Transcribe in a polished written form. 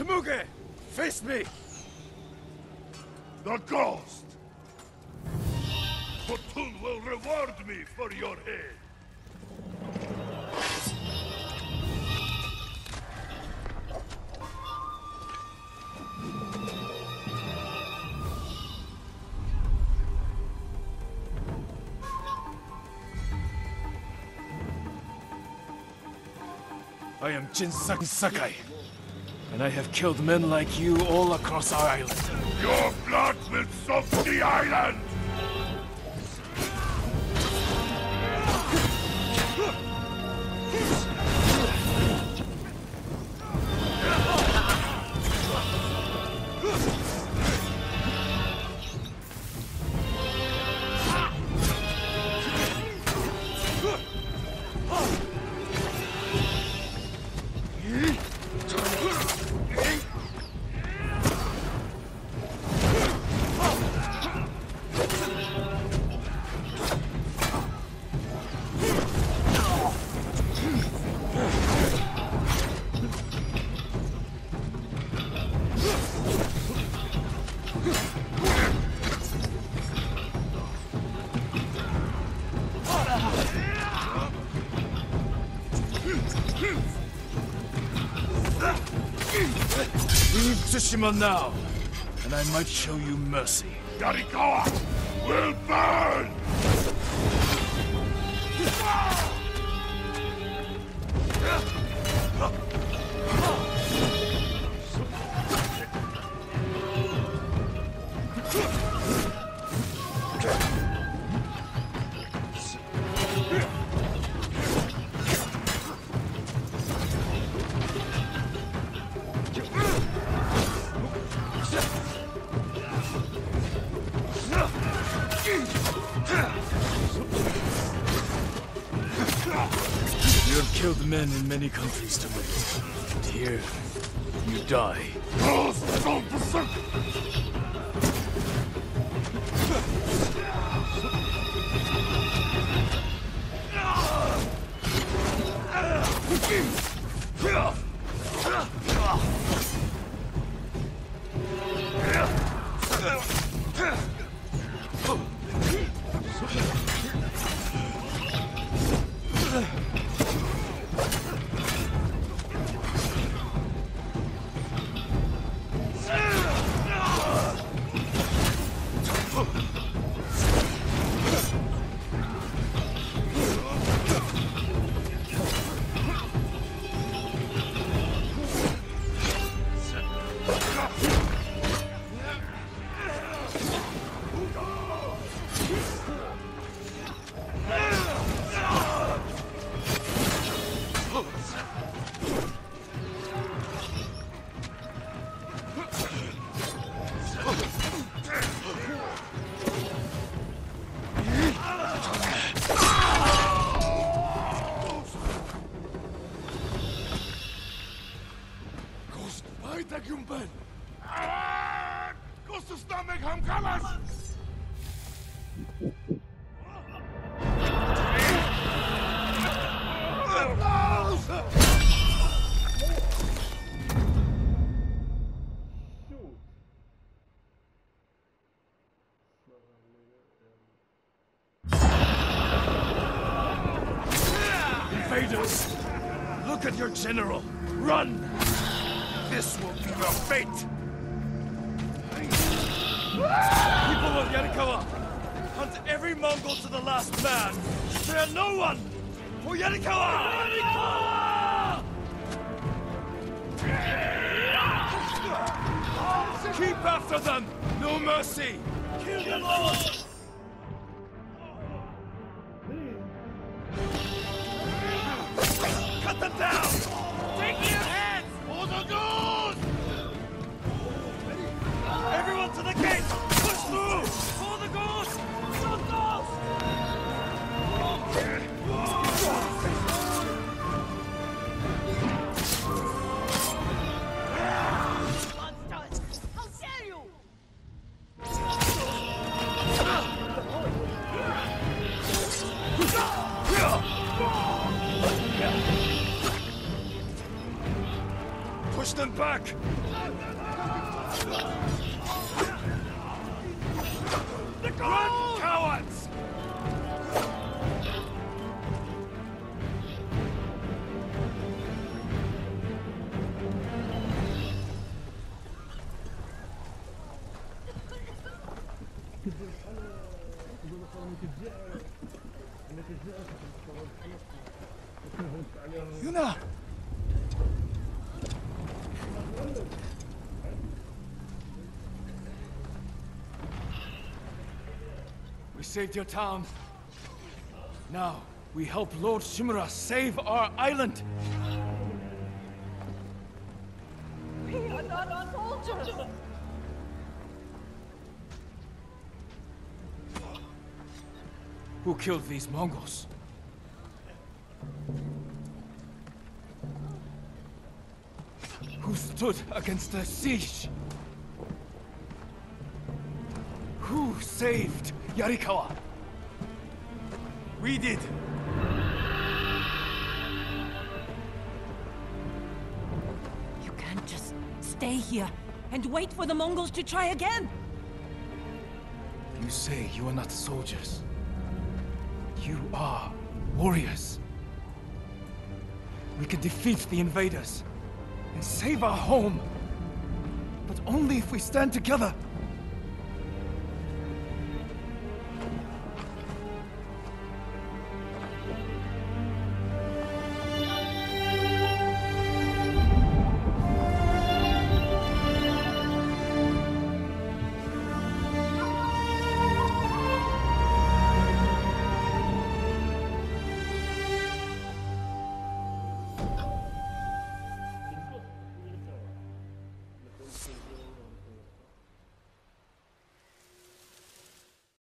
Temuge! Face me! The ghost! Khotun will reward me for your head! I am Jin Sakai, and I have killed men like you all across our island. Your blood will soak the island! Leave Tsushima now, and I might show you mercy. Yarikawa will burn! You have killed men in many countries, Temuge. And here, you die. Ghost don't berserk! Tagyumpan! Gusto na meghamkalas! Invaders! Look at your general! Run! This will be your fate! People of Yarikawa, hunt every Mongol to the last man! Spare no one! For Yarikawa! Yarikawa! Keep after them! No mercy! Kill them all! Cut them down! Take your hands! For the goose! Everyone to the gate! Push through! For the goose! For the goose! Monsters! How dare you! Push them back! Yuna! We saved your town. Now, we help Lord Shimura save our island! We are not soldiers! Who killed these Mongols? Who stood against the siege? Who saved Yarikawa? We did. You can't just stay here and wait for the Mongols to try again. You say you are not soldiers. You are warriors. We can defeat the invaders and save our home. But only if we stand together.